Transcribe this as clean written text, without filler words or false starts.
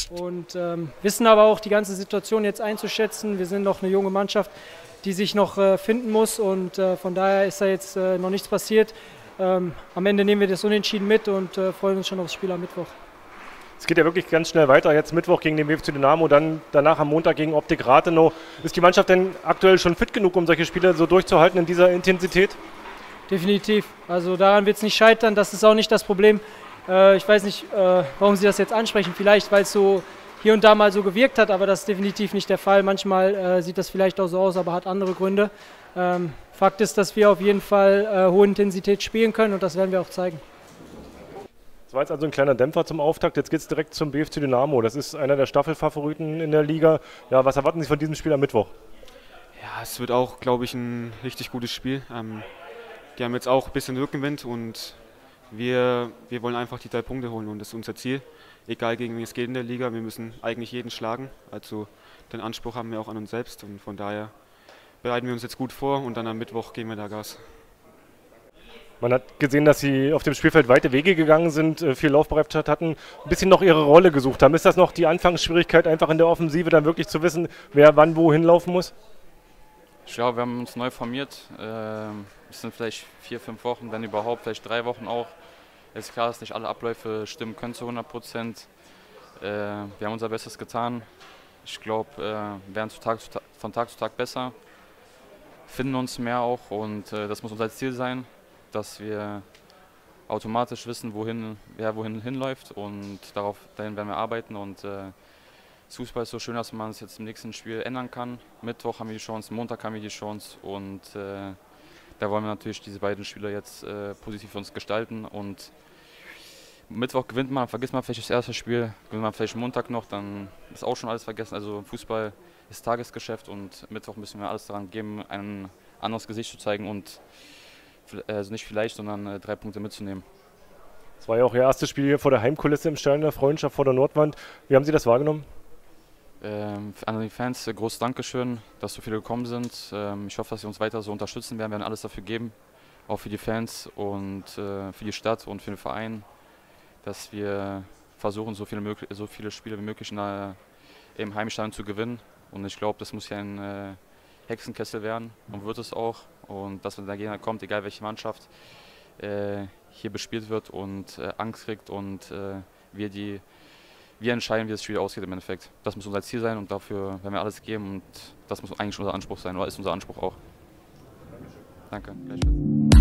und wissen aber auch die ganze Situation jetzt einzuschätzen. Wir sind noch eine junge Mannschaft, die sich noch finden muss und von daher ist da jetzt noch nichts passiert. Am Ende nehmen wir das Unentschieden mit und freuen uns schon aufs Spiel am Mittwoch. Es geht ja wirklich ganz schnell weiter. Jetzt Mittwoch gegen den BFC Dynamo, dann danach am Montag gegen Optik Rathenow. Ist die Mannschaft denn aktuell schon fit genug, um solche Spiele so durchzuhalten in dieser Intensität? Definitiv. Also daran wird es nicht scheitern. Das ist auch nicht das Problem. Ich weiß nicht, warum Sie das jetzt ansprechen. Vielleicht, weil es so hier und da mal so gewirkt hat, aber das ist definitiv nicht der Fall. Manchmal sieht das vielleicht auch so aus, aber hat andere Gründe. Fakt ist, dass wir auf jeden Fall hohe Intensität spielen können und das werden wir auch zeigen. Das war jetzt also ein kleiner Dämpfer zum Auftakt. Jetzt geht es direkt zum BFC Dynamo. Das ist einer der Staffelfavoriten in der Liga. Ja, was erwarten Sie von diesem Spiel am Mittwoch? Ja, es wird auch, glaube ich, ein richtig gutes Spiel. Die haben jetzt auch ein bisschen Rückenwind und wir wollen einfach die 3 Punkte holen und das ist unser Ziel. Egal gegen wen es geht in der Liga, wir müssen eigentlich jeden schlagen. Also den Anspruch haben wir auch an uns selbst und von daher bereiten wir uns jetzt gut vor und dann am Mittwoch geben wir da Gas. Man hat gesehen, dass Sie auf dem Spielfeld weite Wege gegangen sind, viel Laufbereitschaft hatten, ein bisschen noch Ihre Rolle gesucht haben. Ist das noch die Anfangsschwierigkeit, einfach in der Offensive dann wirklich zu wissen, wer wann wohin laufen muss? Ich glaube, wir haben uns neu formiert. Es sind vielleicht 4, 5 Wochen, wenn überhaupt, vielleicht 3 Wochen auch. Es ist klar, dass nicht alle Abläufe stimmen können zu 100%. Wir haben unser Bestes getan. Ich glaube, wir werden von Tag zu Tag besser, finden uns mehr auch und das muss unser Ziel sein, dass wir automatisch wissen, wer wohin hinläuft und dahin werden wir arbeiten. Und Fußball ist so schön, dass man es jetzt im nächsten Spiel ändern kann. Mittwoch haben wir die Chance, Montag haben wir die Chance und da wollen wir natürlich diese beiden Spiele jetzt positiv für uns gestalten. Und Mittwoch gewinnt man, vergisst man vielleicht das erste Spiel, gewinnt man vielleicht Montag noch, dann ist auch schon alles vergessen. Also Fußball ist Tagesgeschäft und Mittwoch müssen wir alles daran geben, ein anderes Gesicht zu zeigen und also nicht vielleicht, sondern 3 Punkte mitzunehmen. Das war ja auch Ihr erstes Spiel hier vor der Heimkulisse im Stadion der Freundschaft vor der Nordwand. Wie haben Sie das wahrgenommen? An die Fans großes Dankeschön, dass so viele gekommen sind. Ich hoffe, dass sie uns weiter so unterstützen werden. Wir werden alles dafür geben, auch für die Fans und für die Stadt und für den Verein, dass wir versuchen, so viele Spiele wie möglich im Heimstadion zu gewinnen. Und ich glaube, das muss ja ein Hexenkessel werden und wird es auch. Und dass, wenn der Gegner kommt, egal welche Mannschaft, hier bespielt wird und Angst kriegt und wir entscheiden, wie das Spiel ausgeht im Endeffekt. Das muss unser Ziel sein und dafür werden wir alles geben und das muss eigentlich unser Anspruch sein oder ist unser Anspruch auch. Danke, gleichfalls.